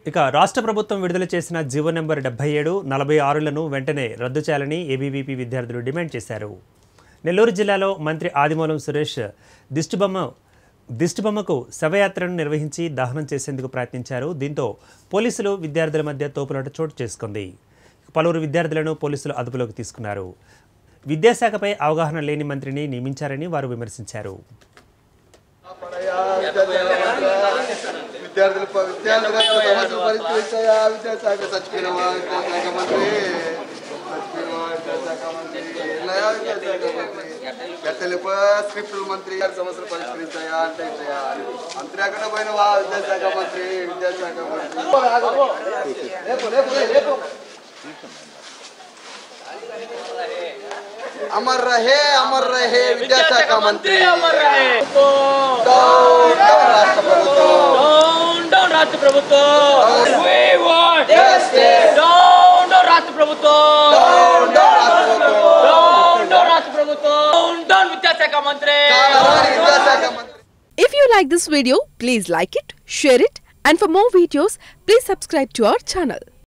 ఇక రాష్ట్ర ప్రభుత్వం విడుదల చేసిన జీవో నెంబర్ 77, 46లను వెంటనే రద్దు చేయాలని ABVP విద్యార్థులు డిమాండ్ చేశారు. నెల్లూరు జిల్లాలో మంత్రి ఆదిమూలం సురేష్ దిష్టిబొమ్మకు శవయాత్రను నిర్వహించి దహనం చేసేందుకు ప్రయత్నించారు. దీంతో పోలీసులు విద్యార్థుల మధ్య తోపులాట చోటు చేసుకుంది. పలువురు విద్యార్థులను పోలీసులు అదుపులోకి తీసుకున్నారు. విద్యాశాఖపై అవగాహన లేని మంత్రిని నియమించారని వారు విమర్శించారు. अमर रहे विद्याशाख मंत्री अमर रहे राष्ट्र प्रभुत्व राष्ट्र प्रभुत्व विद्याशाख मंत्री. If you like this video, please like it, share it, and for more videos, please subscribe to our channel.